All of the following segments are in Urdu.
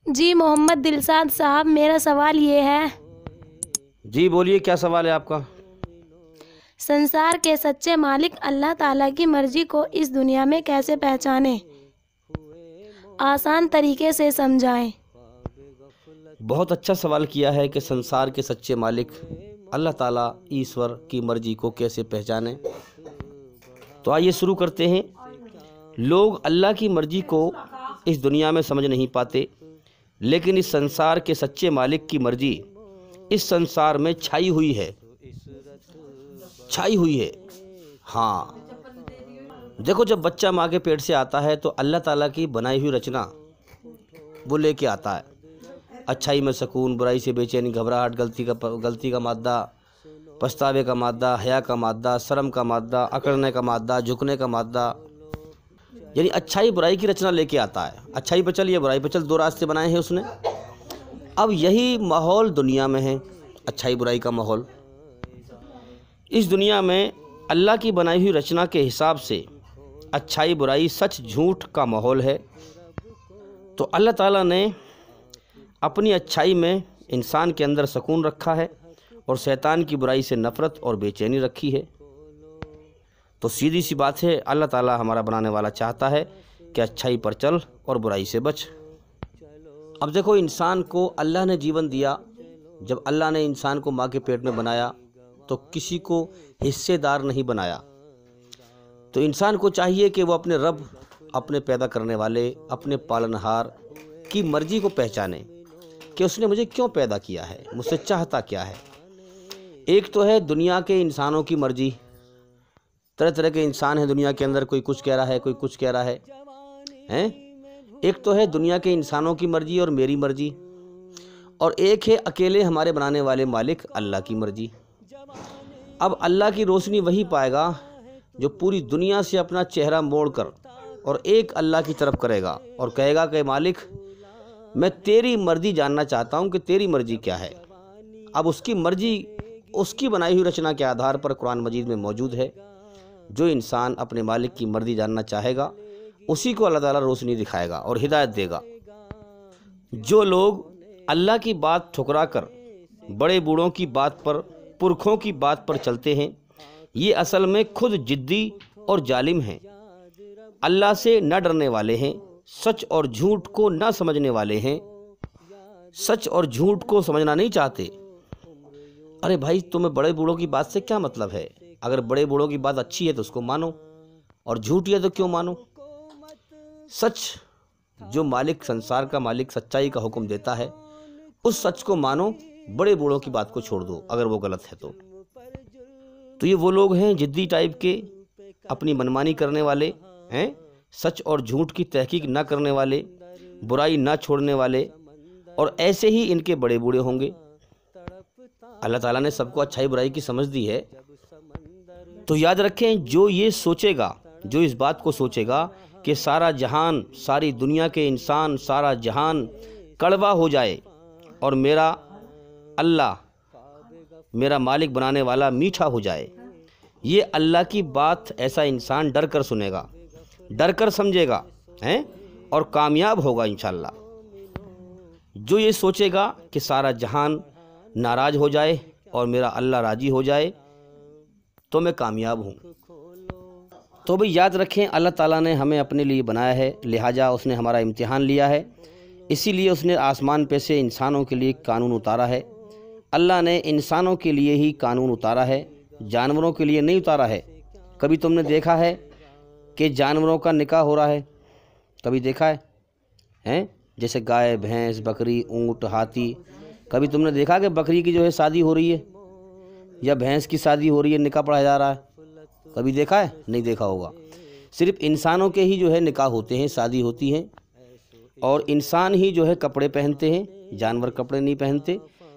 جی محمد دلشاد صاحب، میرا سوال یہ ہے، جی بولیے، کیا سوال ہے آپ کا؟ سنسار کے سچے مالک اللہ تعالیٰ کی مرضی کو اس دنیا میں کیسے پہچانیں؟ آسان طریقے سے سمجھائیں۔ بہت اچھا سوال کیا ہے کہ سنسار کے سچے مالک اللہ تعالیٰ ایشور کی مرضی کو کیسے پہچانیں۔ تو آئیے شروع کرتے ہیں۔ لوگ اللہ کی مرضی کو اس دنیا میں سمجھ نہیں پاتے، لیکن اس سنسار کے سچے مالک کی مرضی اس سنسار میں چھائی ہوئی ہے۔ ہاں، دیکھو، جب بچہ ماں کے پیٹ سے آتا ہے تو اللہ تعالیٰ کی بنائی ہوئی رچنا وہ لے کے آتا ہے۔ اچھائی میں سکون، برائی سے بے چینی، گھبراہٹ، غلطی کا مادہ، پچھتاوے کا مادہ، حیا کا مادہ، شرم کا مادہ، اکڑنے کا مادہ، جھکنے کا مادہ، یعنی اچھائی برائی کی رچنا لے کے آتا ہے۔ اچھائی پہ چل یا برائی پہ چل، دو راستے بنائے ہیں اس نے۔ اب یہی ماحول دنیا میں ہے، اچھائی برائی کا ماحول۔ اس دنیا میں اللہ کی بنائی ہوئی رچنا کے حساب سے اچھائی برائی، سچ جھوٹ کا ماحول ہے۔ تو اللہ تعالیٰ نے اپنی اچھائی میں انسان کے اندر سکون رکھا ہے اور شیطان کی برائی سے نفرت اور بے چینی رکھی ہے۔ تو سیدھی سی بات ہے، اللہ تعالیٰ ہمارا بنانے والا چاہتا ہے کہ اچھائی پر چل اور برائی سے بچ۔ اب دیکھو، انسان کو اللہ نے جیون دیا۔ جب اللہ نے انسان کو ماں کے پیٹ میں بنایا تو کسی کو حصے دار نہیں بنایا۔ تو انسان کو چاہیے کہ وہ اپنے رب، اپنے پیدا کرنے والے، اپنے پالنہار کی مرضی کو پہچانے کہ اس نے مجھے کیوں پیدا کیا ہے، مجھ سے چاہتا کیا ہے۔ ایک تو ہے دنیا کے انسانوں کی مرضی، طرح طرح کے انسان ہیں دنیا کے اندر، کوئی کچھ کہہ رہا ہے، کوئی کچھ کہہ رہا ہے۔ ایک تو ہے دنیا کے انسانوں کی مرضی اور میری مرضی، اور ایک ہے اکیلے ہمارے بنانے والے مالک اللہ کی مرضی۔ اب اللہ کی روشنی وہی پائے گا جو پوری دنیا سے اپنا چہرہ موڑ کر اور ایک اللہ کی طرف کرے گا اور کہے گا کہ مالک، میں تیری مرضی جاننا چاہتا ہوں کہ تیری مرضی کیا ہے۔ اب اس کی مرضی اس کی بنائی ہوئی رچنا کے آدھار پر قرآن مجید میں موجود ہے۔ جو انسان اپنے مالک کی مرضی جاننا چاہے گا، اسی کو اللہ تعالیٰ روشنی دکھائے گا اور ہدایت دے گا۔ جو لوگ اللہ کی بات ٹھکرا کر بڑے بوڑھوں کی بات پر، پرکھوں کی بات پر چلتے ہیں، یہ اصل میں خود جدی اور ظالم ہیں، اللہ سے نہ ڈرنے والے ہیں، سچ اور جھوٹ کو نہ سمجھنے والے ہیں، سچ اور جھوٹ کو سمجھنا نہیں چاہتے۔ ارے بھائی، تمہیں بڑے بوڑھوں کی بات سے کیا مطلب ہے؟ اگر بڑے بوڑھوں کی بات اچھی ہے تو اس کو مانو، اور جھوٹی ہے تو کیوں مانو؟ سچ، جو مالک، سنسار کا مالک سچائی کا حکم دیتا ہے، اس سچ کو مانو، بڑے بوڑھوں کی بات کو چھوڑ دو اگر وہ غلط ہے تو یہ وہ لوگ ہیں جدی ٹائپ کے، اپنی منمانی کرنے والے ہیں، سچ اور جھوٹ کی تحقیق نہ کرنے والے، برائی نہ چھوڑنے والے، اور ایسے ہی ان کے بڑے بوڑھے ہوں گے۔ اللہ تعالیٰ نے سب کو اچھائی برائی کی سمجھ دی ہے، تو یاد رکھیں، جو یہ سوچے گا، جو اس بات کو سوچے گا کہ سارا جہان، ساری دنیا کے انسان، سارا جہان کڑوا ہو جائے اور میرا اللہ، میرا مالک بنانے والا میٹھا ہو جائے، یہ اللہ کی بات ایسا انسان ڈر کر سنے گا، ڈر کر سمجھے گا، اور کامیاب ہوگا انشاءاللہ۔ جو یہ سوچے گا کہ سارا جہان ناراض ہو جائے اور میرا اللہ راضی ہو جائے تو میں کامیاب ہوں۔ تو بھئی یاد رکھیں، اللہ تعالیٰ نے ہمیں اپنے لیے بنایا ہے، لہٰذا اس نے ہمارا امتحان لیا ہے، اسی لیے اس نے آسمان پہ سے انسانوں کے لیے قانون اتارا ہے۔ اللہ نے انسانوں کے لیے ہی قانون اتارا ہے، جانوروں کے لیے نہیں اتارا ہے۔ کبھی تم نے دیکھا ہے کہ جانوروں کا نکاح ہو رہا ہے؟ کبھی دیکھا ہے؟ جیسے گائے، بھینس، بکری، اونٹ، ہاتھی، کبھی تم نے دیکھا کہ بکری کی جو ہے شادی ہو رہی ہے یا بھینس کی شادی ہو رہی ہے، نکاح پڑھا جا رہا ہے؟ کبھی دیکھا ہے؟ نہیں دیکھا ہوگا۔ صرف انسانوں کے ہی جو ہے نکاح ہوتے ہیں، شادی ہوتی ہیں، اور انسان ہی جو ہے کپڑے پہنتے ہیں، جانور کپڑے نہیں پہنتے۔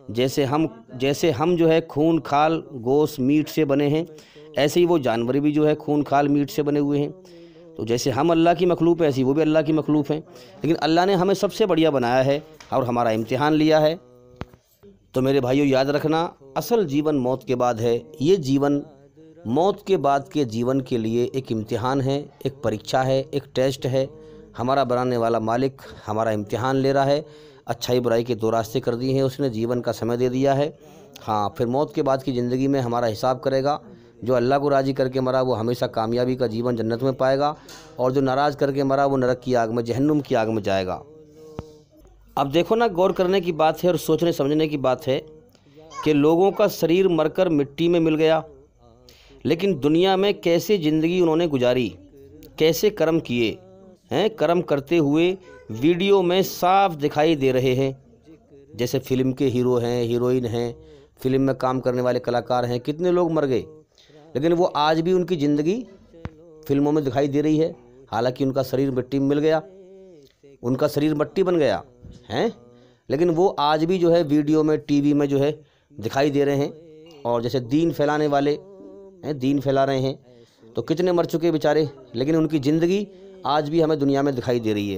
جیسے ہم جو ہے خون کھال گوشت میٹ سے بنے ہیں، ایسے ہی وہ جانور بھی جو ہے خون کھال میٹ سے بنے ہوئے ہیں۔ تو جیسے ہم اللہ کی مخلوق ہیں، ایسی وہ بھی اللہ کی مخلوق ہیں، لیکن اللہ نے ہمیں سب سے بڑھیا بنایا ہے اور ہمارا امتحان لیا ہے۔ تو میرے بھائیو، یاد رکھنا، اصل جیون موت کے بعد ہے۔ یہ جیون موت کے بعد کے جیون کے لیے ایک امتحان ہے، ایک پریکشا ہے، ایک ٹیسٹ ہے۔ ہمارا بنانے والا مالک ہمارا امتحان لے رہا ہے۔ अच्छाई बुराई کے دو راستے کر دیے ہیں اس نے، جیون کا سمے دے دیا ہے۔ ہاں، پھر موت کے بعد کی زندگی میں ہمارا حساب کرے گا۔ جو اللہ کو راضی کر کے مرا وہ ہمیشہ کامیابی کا جیون جنت میں پائے گا، اور جو ناراض کر کے مرا وہ نرک کی آگ میں، جہنم کی آگ میں جائے گا۔ اب دیکھو نا، غور کرنے کی بات ہے اور سوچنے سمجھنے کی بات ہے کہ لوگوں کا شریر مر کر مٹی میں مل گیا، لیکن دنیا میں کیسے زندگی انہوں نے گزاری، کیسے کرم کیے ہیں، کرم کرتے ہوئے ویڈیو میں صاف دکھائی دے رہے ہیں۔ جیسے فلم کے ہیرو ہیں، ہیروئن ہیں، فلم میں کام کرنے والے کلاکار ہیں، کتنے لوگ مر گئے، لیکن وہ آج بھی ان کی زندگی فلموں میں دکھائی دے رہی ہے، حالانکہ ان کا شریر مٹی میں مل گیا، ان کا شریر مٹی بن گیا ہیں، لیکن وہ آج بھی جو ہے ویڈیو میں، ٹی وی میں جو ہے دکھائی دے رہے ہیں۔ اور جیسے دین پھیلانے والے ہیں، دین پھیلا رہے ہیں، تو کتنے مر چکے بیچارے، لیکن ان کی زندگی آج بھی ہمیں دنیا میں دکھائی دے رہی ہے۔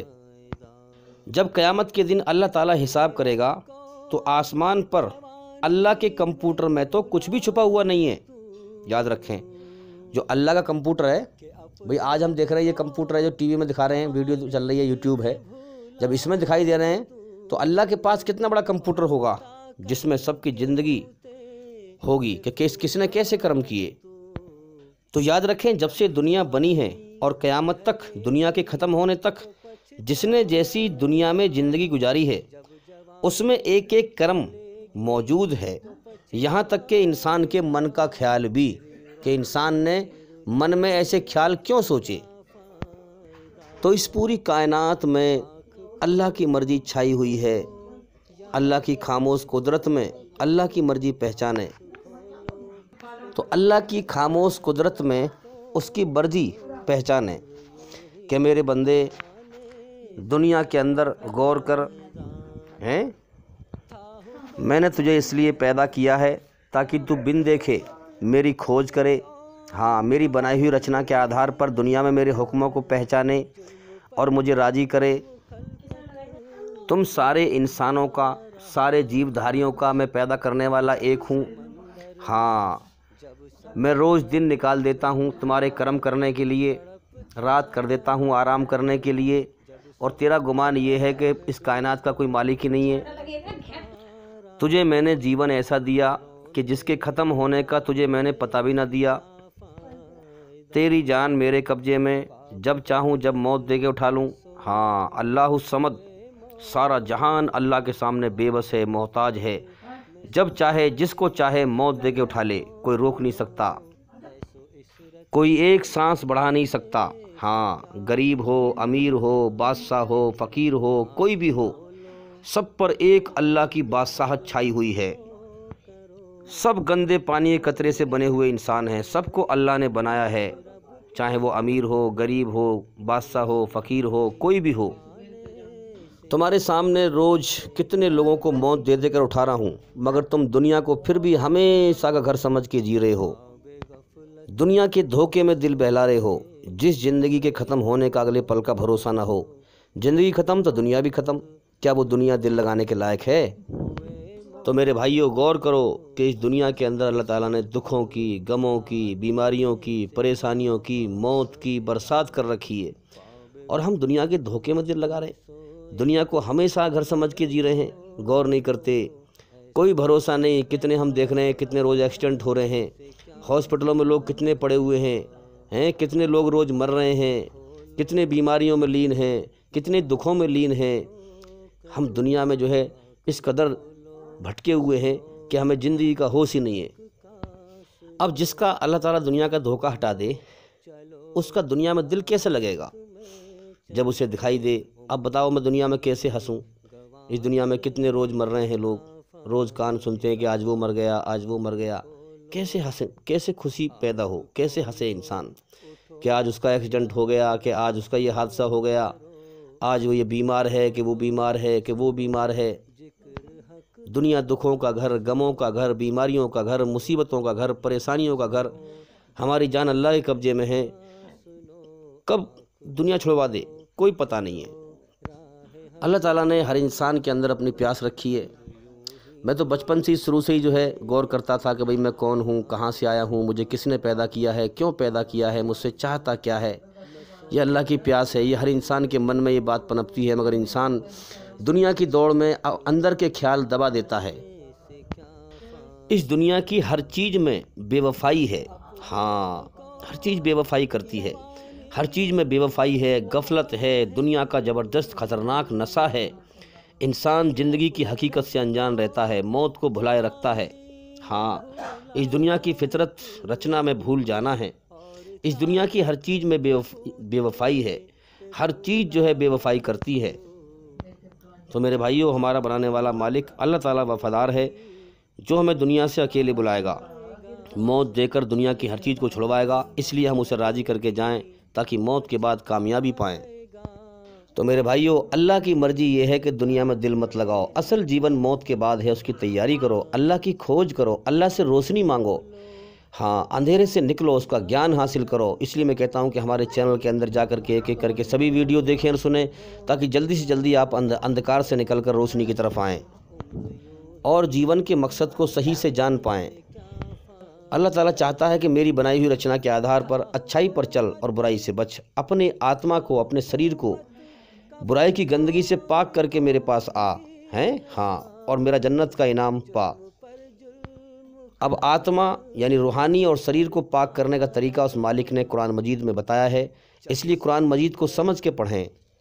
جب قیامت کے دن اللہ تعالیٰ حساب کرے گا تو آسمان پر اللہ کے کمپیوٹر میں تو کچھ بھی چھپا ہوا نہیں ہے۔ یاد رکھیں، جو اللہ کا کمپیوٹر ہے، بھئی آج ہم دیکھ رہے ہیں یہ کمپیوٹر ہے جو ٹی وی میں دکھا رہے ہیں، ویڈیو چل رہی ہے، یوٹیوب ہے، جب اس میں دکھائی دے رہے ہیں تو اللہ کے پاس کتنا بڑا کمپیوٹر ہوگا جس میں سب کی زندگی ہوگی کہ کس نے کیسے کرم کیے۔ تو یاد رکھیں، جب سے دنیا بنی ہے اور قیامت تک، دنیا کے ختم ہونے تک جس نے جیسی دنیا میں زندگی گزاری ہے اس میں ایک ایک کرم موجود ہے، یہاں تک کہ انسان کے من کا خیال بھی، کہ انسان نے من میں ایسے خیال کیوں سوچے۔ تو اس پوری کائنات میں اللہ کی مرضی چھائی ہوئی ہے، اللہ کی خاموش قدرت میں اللہ کی مرضی پہچانے، تو اللہ کی خاموش قدرت میں اس کی مرضی پہچانے کہ میرے بندے دنیا کے اندر غور کر، ہیں میں نے تجھے اس لیے پیدا کیا ہے تاکہ تو بن دیکھے میری کھوج کرے، ہاں میری بنائی ہوئی رچنا کے آدھار پر دنیا میں میرے حکموں کو پہچانے اور مجھے راضی کرے۔ تم سارے انسانوں کا، سارے جیو دھاریوں کا میں پیدا کرنے والا ایک ہوں، ہاں میں روز دن نکال دیتا ہوں تمہارے کرم کرنے کے لیے، رات کر دیتا ہوں آرام کرنے کے لیے، اور تیرا گمان یہ ہے کہ اس کائنات کا کوئی مالک ہی نہیں ہے۔ تجھے میں نے جیون ایسا دیا کہ جس کے ختم ہونے کا تجھے میں نے پتہ بھی نہ دیا، تیری جان میرے قبضے میں، جب چاہوں جب موت دے کے اٹھا لوں، ہاں اللہ الصمد، سارا جہان اللہ کے سامنے بے بس ہے، محتاج ہے، جب چاہے جس کو چاہے موت دے کے اٹھا لے، کوئی روک نہیں سکتا، کوئی ایک سانس بڑھا نہیں سکتا، ہاں غریب ہو، امیر ہو، بادشاہ ہو، فقیر ہو، کوئی بھی ہو، سب پر ایک اللہ کی بادشاہت چھائی ہوئی ہے۔ سب گندے پانی کے قطرے سے بنے ہوئے انسان ہیں، سب کو اللہ نے بنایا ہے، چاہے وہ امیر ہو، غریب ہو، بادشاہ ہو، فقیر ہو، کوئی بھی ہو۔ تمہارے سامنے روز کتنے لوگوں کو موت دے دے کر اٹھا رہا ہوں، مگر تم دنیا کو پھر بھی ہمیشہ کا گھر سمجھ کے جی رہے ہو، دنیا کے دھوکے میں دل بہلا رہے ہو، جس زندگی کے ختم ہونے کا اگلے پل کا بھروسہ نہ ہو۔ زندگی ختم تو دنیا بھی ختم، کیا وہ دنیا دل لگانے کے لائق ہے؟ تو میرے بھائیوں غور کرو کہ اس دنیا کے اندر اللہ تعالیٰ نے دکھوں کی، غموں کی، بیماریوں کی، پریشانیوں کی، موت کی برسات کر رکھی ہے، اور ہم دنیا کے دھوکے میں دل لگا رہے ہیں، دنیا کو ہمیشہ گھر سمجھ کے جی رہے ہیں، غور نہیں کرتے، کوئی بھروسہ نہیں۔ کتنے ہم دیکھ رہے ہیں، کتنے روز ایکسیڈنٹ ہو رہے ہیں، ہاسپٹلوں میں لوگ کتنے پڑے ہوئے ہیں، کتنے لوگ روز مر رہے ہیں، کتنے بیماریوں میں لین ہیں، کتنے دکھوں میں لین ہیں۔ ہم دنیا میں جو ہے اس قدر بھٹکے ہوئے ہیں کہ ہمیں زندگی کا ہوش ہی نہیں ہے۔ اب جس کا اللہ تعالیٰ دنیا کا دھوکہ ہٹا دے، اس کا دنیا میں دل کیسے لگے گا جب اسے دکھائی دے؟ اب بتاؤ میں دنیا میں کیسے ہنسوں؟ اس دنیا میں کتنے روز مر رہے ہیں لوگ، روز کان سنتے ہیں کہ آج وہ مر گیا، آج وہ مر گیا، کیسے ہنسیں، کیسے خوشی پیدا ہو، کیسے ہنسے انسان کہ آج اس کا ایکسیڈنٹ ہو گیا، کہ آج اس کا یہ حادثہ ہو گیا، آج وہ یہ بیمار ہے، کہ وہ بیمار ہے، کہ وہ بیمار ہے۔ دنیا دکھوں کا گھر، غموں کا گھر، بیماریوں کا گھر، مصیبتوں کا گھر، پریشانیوں کا گھر۔ ہماری جان اللہ کے قبضے میں ہے، کب دنیا چھڑوا دے کوئی پتہ نہیں ہے۔ اللہ تعالیٰ نے ہر انسان کے اندر اپنی پیاس رکھی ہے۔ میں تو بچپن سے شروع سے ہی جو ہے غور کرتا تھا کہ بھئی میں کون ہوں، کہاں سے آیا ہوں، مجھے کس نے پیدا کیا ہے، کیوں پیدا کیا ہے، مجھ سے چاہتا کیا ہے۔ یہ اللہ کی پیاس ہے، یہ ہر انسان کے من میں یہ بات پنپتی ہے، مگر انسان دنیا کی دوڑ میں اندر کے خیال دبا دیتا ہے۔ اس دنیا کی ہر چیز میں بے وفائی ہے، ہاں ہر چیز بے وفائی کرتی ہے، ہر چیز میں بے وفائی ہے، غفلت ہے، دنیا کا زبردست خطرناک نشہ ہے۔ انسان زندگی کی حقیقت سے انجان رہتا ہے، موت کو بھلائے رکھتا ہے۔ ہاں اس دنیا کی فطرت رچنا میں بھول جانا ہے۔ اس دنیا کی ہر چیز میں بے وفائی ہے، ہر چیز جو ہے بے وفائی کرتی ہے۔ تو میرے بھائیوں، ہمارا بنانے والا مالک اللہ تعالیٰ وفادار ہے، جو ہمیں دنیا سے اکیلے بلائے گا، موت دے کر دنیا کی ہر چیز کو چھڑوائے گا۔ اس لیے ہم اسے راضی کر کے جائیں تاکہ موت کے بعد کامیابی پائیں۔ تو میرے بھائیوں، اللہ کی مرضی یہ ہے کہ دنیا میں دل مت لگاؤ، اصل جیون موت کے بعد ہے، اس کی تیاری کرو، اللہ کی کھوج کرو، اللہ سے روشنی مانگو، ہاں اندھیرے سے نکلو، اس کا گیان حاصل کرو۔ اس لیے میں کہتا ہوں کہ ہمارے چینل کے اندر جا کر کے ایک ایک کر کے سبھی ویڈیو دیکھیں اور سنیں، تاکہ جلدی سے جلدی آپ اندھکار سے نکل کر روشنی کی طرف آئیں اور جیون کے مقصد کو صحیح سے جان پائیں۔ اللہ تعالیٰ چاہتا ہے کہ میری بنائی ہوئی رچنا کے آدھار پر اچھائی پر چل اور برائی سے بچ، اپنے آتما کو، اپنے شریر کو برائی کی گندگی سے پاک کر کے میرے پاس آ ہیں، ہاں اور میرا جنت کا انعام پا۔ اب آتما یعنی روحانی اور شریر کو پاک کرنے کا طریقہ اس مالک نے قرآن مجید میں بتایا ہے، اس لیے قرآن مجید کو سمجھ کے پڑھیں۔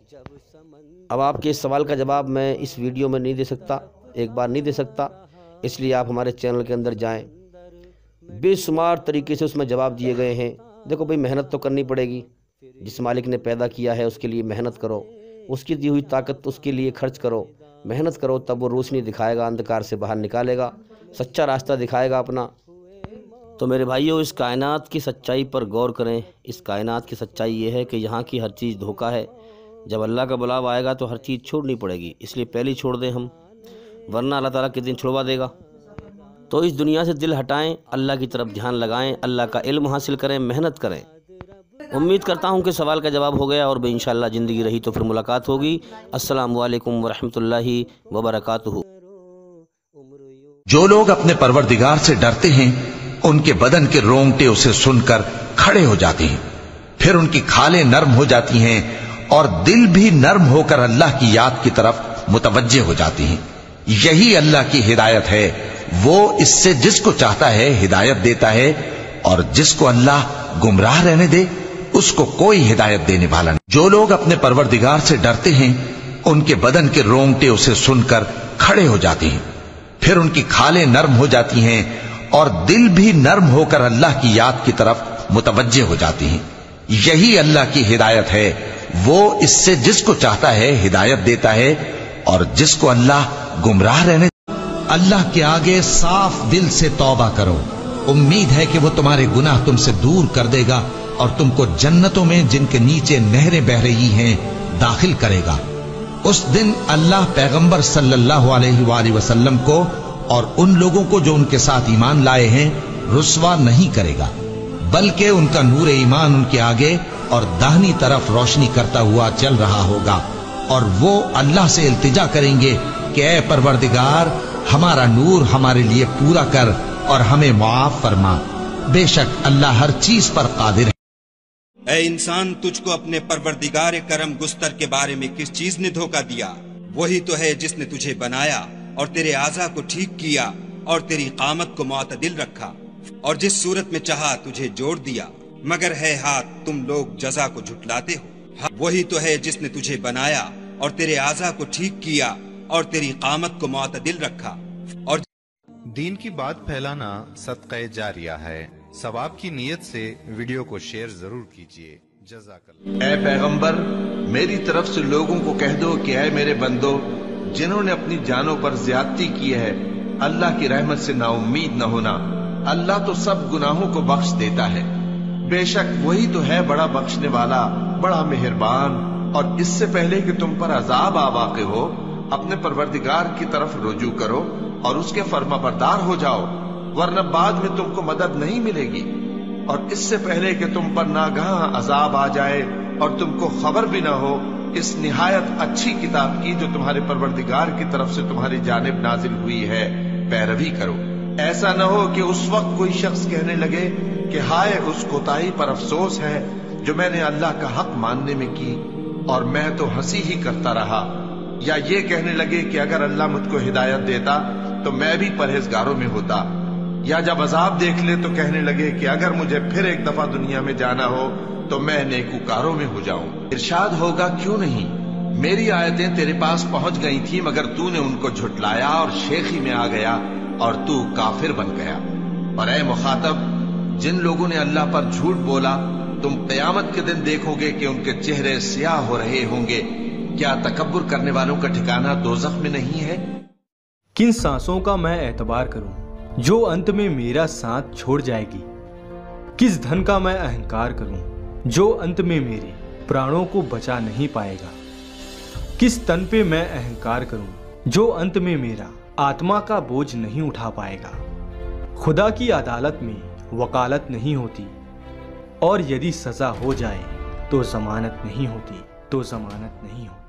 اب آپ کے اس سوال کا جواب میں اس ویڈیو میں نہیں دے سکتا، ایک بار نہیں دے سکتا، اس لیے آپ ہمارے چینل کے اندر جائیں، بے شمار طریقے سے اس میں جواب دیے گئے ہیں۔ دیکھو بھئی، محنت تو کرنی پڑے گی، جس مالک نے پیدا کیا ہے اس کے لیے محنت کرو، اس کی دی ہوئی طاقت اس کے لیے خرچ کرو، محنت کرو، تب وہ روشنی دکھائے گا، اندھکار سے باہر نکالے گا، سچا راستہ دکھائے گا اپنا۔ تو میرے بھائیوں، اس کائنات کی سچائی پر غور کریں۔ اس کائنات کی سچائی یہ ہے کہ یہاں کی ہر چیز دھوکہ ہے، جب اللہ کا بلاوا آئے گا تو ہر چیز چھوڑنی پڑے گی، اس لیے پہلے چھوڑ دیں ہم، ورنہ اللہ تعالیٰ کس دن چھڑوا دے گا۔ تو اس دنیا سے دل ہٹائیں، اللہ کی طرف دھیان لگائیں، اللہ کا علم حاصل کریں، محنت کریں۔ امید کرتا ہوں کہ سوال کا جواب ہو گیا، اور بھی انشاءاللہ زندگی رہی تو پھر ملاقات ہوگی۔ السلام علیکم ورحمۃ اللہ وبرکاتہ۔ جو لوگ اپنے پروردگار سے ڈرتے ہیں، ان کے بدن کے رونگٹے اسے سن کر کھڑے ہو جاتے ہیں، پھر ان کی کھالیں نرم ہو جاتی ہیں اور دل بھی نرم ہو کر اللہ کی یاد کی طرف متوجہ ہو جاتی ہیں۔ یہی اللہ کی ہدایت ہے، وہ اس سے جس کو چاہتا ہے ہدایت دیتا ہے، اور جس کو اللہ گمراہ رہنے دے اس کو کوئی ہدایت دینے والا نہیں۔ جو لوگ اپنے پروردگار سے ڈرتے ہیں، ان کے بدن کے رونگٹے اسے سن کر کھڑے ہو جاتے ہیں، پھر ان کی کھالیں نرم ہو جاتی ہیں اور دل بھی نرم ہو کر اللہ کی یاد کی طرف متوجہ ہو جاتی ہیں۔ یہی اللہ کی ہدایت ہے، وہ اس سے جس کو چاہتا ہے ہدایت دیتا ہے، اور جس کو اللہ گمراہ رہنے اللہ کے آگے صاف دل سے توبہ کرو، امید ہے کہ وہ تمہارے گناہ تم سے دور کر دے گا اور تم کو جنتوں میں جن کے نیچے نہریں بہ رہی ہیں داخل کرے گا۔ اس دن اللہ پیغمبر صلی اللہ علیہ وآلہ وسلم کو اور ان لوگوں کو جو ان کے ساتھ ایمان لائے ہیں رسوا نہیں کرے گا، بلکہ ان کا نور ایمان ان کے آگے اور داہنی طرف روشنی کرتا ہوا چل رہا ہوگا، اور وہ اللہ سے التجا کریں گے کہ اے پروردگار، ہمارا نور ہمارے لیے پورا کر اور ہمیں معاف فرما، بے شک اللہ ہر چیز پر قادر ہے۔ اے انسان، تجھ کو اپنے پروردگار کرم گستر کے بارے میں کس چیز نے دھوکہ دیا؟ وہی تو ہے جس نے تجھے بنایا اور تیرے اعضاء کو ٹھیک کیا اور تیری قامت کو معتدل رکھا، اور جس صورت میں چاہا تجھے جوڑ دیا، مگر ہے ہاتھ تم لوگ جزا کو جھٹلاتے ہو۔ وہی تو ہے جس نے تجھے بنایا اور تیرے اعضاء کو ٹھیک کیا اور تیری قامت کو معتدل رکھا، اور دین کی بات پھیلانا صدقہ جاریہ ہے، ثواب کی نیت سے ویڈیو کو شیئر ضرور کیجیے۔ جزاک اللہ۔ اے پیغمبر، میری طرف سے لوگوں کو کہہ دو کہ اے میرے بندو، جنہوں نے اپنی جانوں پر زیادتی کی ہے، اللہ کی رحمت سے نا امید نہ ہونا، اللہ تو سب گناہوں کو بخش دیتا ہے، بے شک وہی تو ہے بڑا بخشنے والا، بڑا مہربان۔ اور اس سے پہلے کہ تم پر عذاب آ واقع ہو، اپنے پروردگار کی طرف رجوع کرو اور اس کے فرما بردار ہو جاؤ، ورنہ بعد میں تم کو مدد نہیں ملے گی، اور اس سے پہلے کہ تم پر ناگہاں عذاب آ جائے اور تم کو خبر بھی نہ ہو، اس نہایت اچھی کتاب کی جو تمہارے پروردگار کی طرف سے تمہاری جانب نازل ہوئی ہے پیروی کرو۔ ایسا نہ ہو کہ اس وقت کوئی شخص کہنے لگے کہ ہائے اس کوتاہی پر افسوس ہے جو میں نے اللہ کا حق ماننے میں کی، اور میں تو ہنسی ہی کرتا رہا۔ یا یہ کہنے لگے کہ اگر اللہ مجھ کو ہدایت دیتا تو میں بھی پرہیزگاروں میں ہوتا، یا جب عذاب دیکھ لے تو کہنے لگے کہ اگر مجھے پھر ایک دفعہ دنیا میں جانا ہو تو میں نیکوکاروں میں ہو جاؤں۔ ارشاد ہوگا کیوں نہیں، میری آیتیں تیرے پاس پہنچ گئی تھی مگر تو نے ان کو جھٹلایا اور شیخی میں آ گیا اور تو کافر بن گیا۔ اور اے مخاطب، جن لوگوں نے اللہ پر جھوٹ بولا تم قیامت کے دن دیکھو گے کہ ان کے چہرے سیاہ ہو رہے ہوں گے۔ کیا تکبر کرنے والوں کا ٹھکانہ دوزخ میں نہیں ہے؟ کن سانسوں کا میں اعتبار کروں جو انت میں میرا ساتھ چھوڑ جائے گی؟ کس دھن کا میں اہنکار کروں جو انت میں میرے پرانوں کو بچا نہیں پائے گا؟ کس تن پہ میں اہنکار کروں جو انت میں میرا آتما کا بوجھ نہیں اٹھا پائے گا؟ خدا کی عدالت میں وکالت نہیں ہوتی، اور یدی سزا ہو جائے تو ضمانت نہیں ہوتی۔